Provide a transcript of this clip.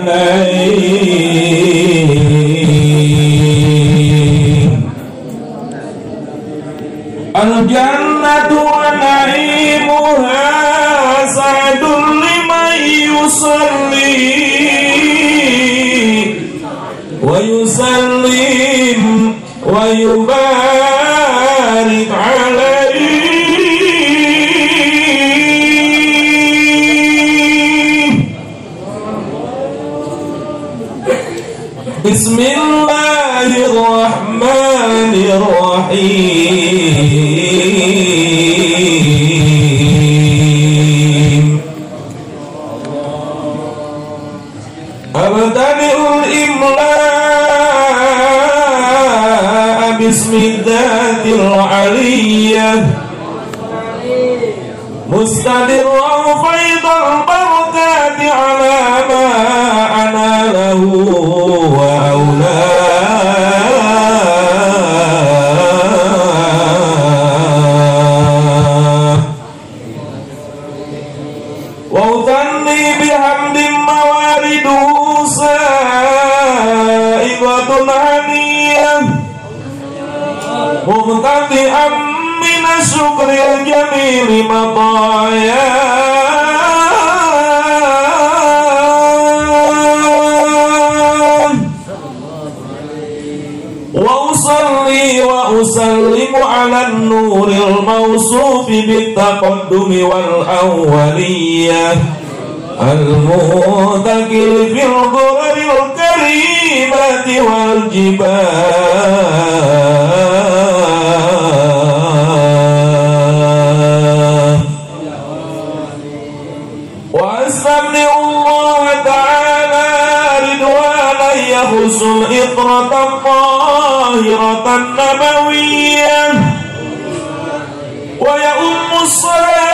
Al-jannatu wa na'imuha sadun liman yusalli wa yusallim wa yubarik alaihi. Bismillahirrahmanirrahim. Abtadi'ul imla' bismiddatil aliyyah mustadirran faidal barakati ala ma analah wa aula. Wa utanni bihamdin mawariduhu sa'ibatun haniyah mubtadi'an mina syukril jamili mataya. Wa usalli wa usallimu ala nuril mawsufi bitaqaddumi wal awwaliyah al-mutakil fil ghuraril karimati wal jibah. Wa astamni Allah ta'ala ridwanan yahusul itratan tahiratan nabawiyyah wa ya ummus salat